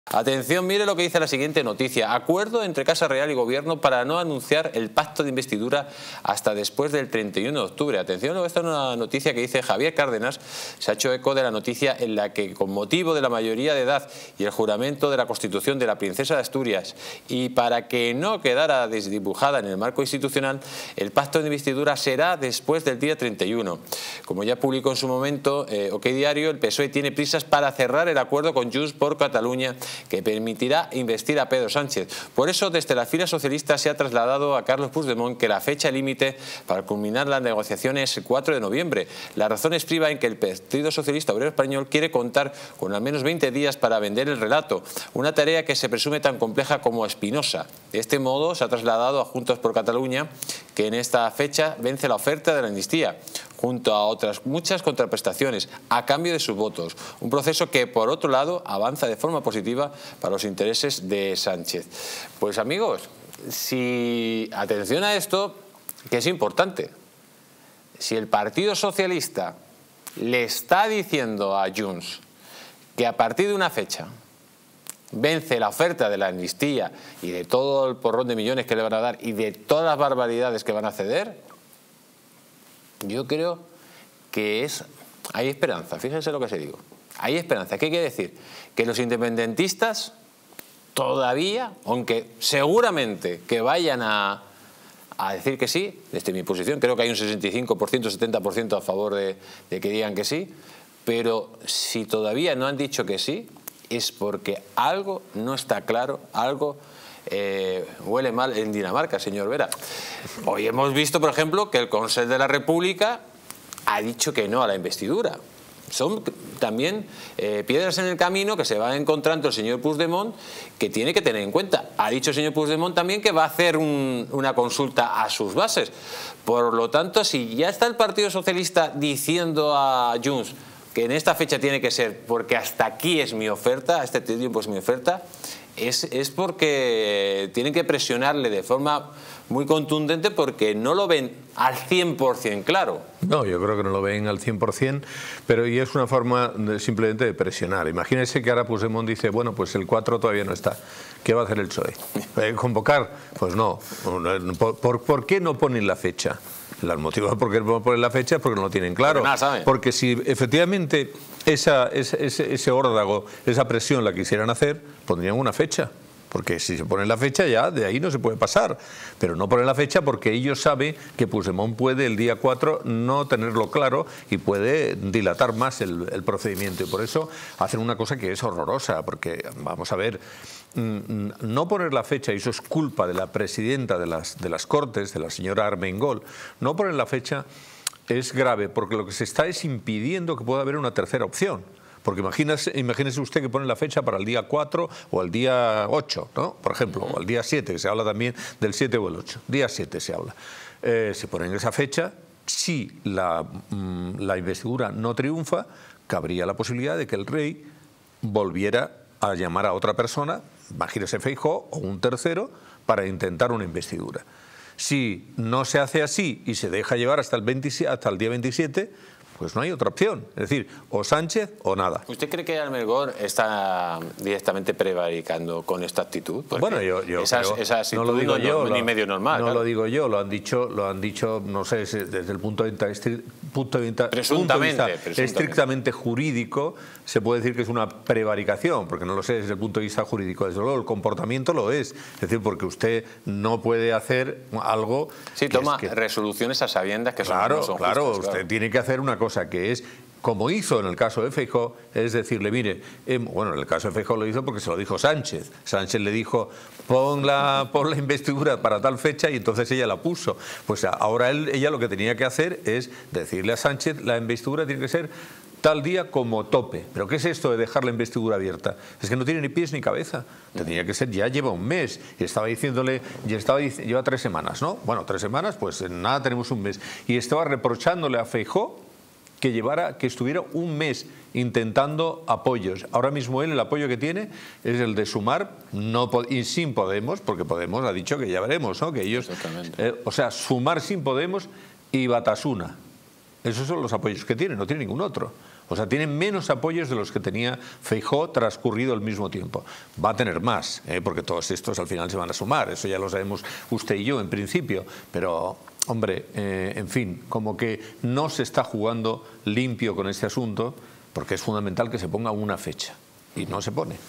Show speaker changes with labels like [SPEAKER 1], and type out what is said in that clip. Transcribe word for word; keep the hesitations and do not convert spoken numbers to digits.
[SPEAKER 1] Atención, mire lo que dice la siguiente noticia. Acuerdo entre Casa Real y Gobierno para no anunciar el pacto de investidura hasta después del treinta y uno de octubre. Atención, esta es una noticia que dice Javier Cárdenas. Se ha hecho eco de la noticia en la que, con motivo de la mayoría de edad y el juramento de la Constitución de la Princesa de Asturias, y para que no quedara desdibujada en el marco institucional, el pacto de investidura será después del día treinta y uno. Como ya publicó en su momento eh, OK Diario, el P S O E tiene prisas para cerrar el acuerdo con Junts por Cataluña, que permitirá investir a Pedro Sánchez. Por eso, desde la fila socialista se ha trasladado a Carlos Puigdemont que la fecha límite para culminar las negociaciones es el cuatro de noviembre. La razón estriba en que el Partido Socialista Obrero Español quiere contar con al menos veinte días para vender el relato, una tarea que se presume tan compleja como espinosa. De este modo, se ha trasladado a Juntos por Cataluña que en esta fecha vence la oferta de la amnistía, junto a otras muchas contraprestaciones, a cambio de sus votos. Un proceso que, por otro lado, avanza de forma positiva para los intereses de Sánchez. Pues, amigos, si atención a esto, que es importante. Si el Partido Socialista le está diciendo a Junts que a partir de una fecha vence la oferta de la amnistía y de todo el porrón de millones que le van a dar y de todas las barbaridades que van a ceder, yo creo que es hay esperanza. Fíjense lo que se digo. Hay esperanza. ¿Qué quiere decir? Que los independentistas todavía, aunque seguramente que vayan a, a decir que sí, desde mi posición, creo que hay un sesenta y cinco por ciento, setenta por ciento a favor de, de que digan que sí, pero si todavía no han dicho que sí, es porque algo no está claro, algo Eh, huele mal en Dinamarca, señor Vera. Hoy hemos visto, por ejemplo, que el Consell de la República ha dicho que no a la investidura. Son también eh, piedras en el camino que se va encontrando el señor Puigdemont, que tiene que tener en cuenta. Ha dicho el señor Puigdemont también que va a hacer un, una consulta a sus bases. Por lo tanto, si ya está el Partido Socialista diciendo a Junts que en esta fecha tiene que ser porque hasta aquí es mi oferta, a este tiempo es mi oferta, Es, es porque tienen que presionarle de forma muy contundente porque no lo ven al cien por cien claro.
[SPEAKER 2] No, yo creo que no lo ven al cien por cien, pero y es una forma de, simplemente de presionar. Imagínense que ahora Puigdemont dice, bueno, pues el cuatro todavía no está. ¿Qué va a hacer el P S O E? ¿Convocar? Pues no. ¿Por, por, por qué no ponen la fecha? El motivo por qué no ponen la fecha es porque no lo tienen claro.
[SPEAKER 1] Nada saben.
[SPEAKER 2] Porque si efectivamente esa, ese, ese, ese órdago, esa presión la quisieran hacer, pondrían una fecha. Porque si se pone la fecha ya de ahí no se puede pasar, pero no ponen la fecha porque ellos saben que Puigdemont puede el día cuatro no tenerlo claro y puede dilatar más el, el procedimiento, y por eso hacen una cosa que es horrorosa, porque vamos a ver, no poner la fecha, y eso es culpa de la presidenta de las, de las Cortes, de la señora Armengol, no poner la fecha es grave porque lo que se está es impidiendo que pueda haber una tercera opción. Porque imagínese, imagínese usted que pone la fecha para el día cuatro o el día ocho, ¿no? Por ejemplo, o el día siete, que se habla también del siete o el ocho. Día siete se habla. Eh, se pone en esa fecha, si la, mmm, la investidura no triunfa, cabría la posibilidad de que el rey volviera a llamar a otra persona, imagínese Feijóo o un tercero, para intentar una investidura. Si no se hace así y se deja llevar hasta el, veintisiete, hasta el día veintisiete, pues no hay otra opción, es decir, o Sánchez o nada.
[SPEAKER 1] ¿Usted cree que Armengol está directamente prevaricando con esta actitud? Porque
[SPEAKER 2] bueno, yo, yo
[SPEAKER 1] esa,
[SPEAKER 2] creo,
[SPEAKER 1] esa actitud
[SPEAKER 2] no lo digo
[SPEAKER 1] no,
[SPEAKER 2] yo,
[SPEAKER 1] no,
[SPEAKER 2] lo,
[SPEAKER 1] ni medio normal.
[SPEAKER 2] No
[SPEAKER 1] claro.
[SPEAKER 2] lo digo yo, lo han dicho, lo han dicho, no sé, desde el punto de vista, punto de vista,
[SPEAKER 1] presuntamente,
[SPEAKER 2] punto de vista
[SPEAKER 1] presuntamente.
[SPEAKER 2] estrictamente jurídico, se puede decir que es una prevaricación, porque no lo sé desde el punto de vista jurídico. Desde luego, el comportamiento lo es, es decir, porque usted no puede hacer algo.
[SPEAKER 1] Sí, toma
[SPEAKER 2] que,
[SPEAKER 1] resoluciones a sabiendas que
[SPEAKER 2] claro,
[SPEAKER 1] son, no son
[SPEAKER 2] claro,
[SPEAKER 1] justas,
[SPEAKER 2] usted
[SPEAKER 1] claro.
[SPEAKER 2] tiene que hacer una cosa que es, como hizo en el caso de Feijóo, es decirle, mire, eh, bueno, en el caso de Feijóo lo hizo porque se lo dijo Sánchez. Sánchez le dijo, pon la, pon la investidura para tal fecha, y entonces ella la puso. Pues ahora él, ella lo que tenía que hacer es decirle a Sánchez, la investidura tiene que ser tal día como tope. ¿Pero qué es esto de dejar la investidura abierta? Es que no tiene ni pies ni cabeza. Tenía que ser, ya lleva un mes, y estaba diciéndole, ya estaba, lleva tres semanas, ¿no? Bueno, tres semanas, pues nada, tenemos un mes. Y estaba reprochándole a Feijóo que llevara, que estuviera un mes intentando apoyos. Ahora mismo él, el apoyo que tiene es el de Sumar, no, y sin Podemos, porque Podemos ha dicho que ya veremos, ¿no? Que ellos, eh, o sea, Sumar sin Podemos y Batasuna. Esos son los apoyos que tiene, no tiene ningún otro. O sea, tiene menos apoyos de los que tenía Feijóo transcurrido el mismo tiempo. Va a tener más, ¿eh? porque todos estos al final se van a sumar, eso ya lo sabemos usted y yo en principio, pero, hombre, eh, en fin, como que no se está jugando limpio con este asunto, porque es fundamental que se ponga una fecha, y no se pone.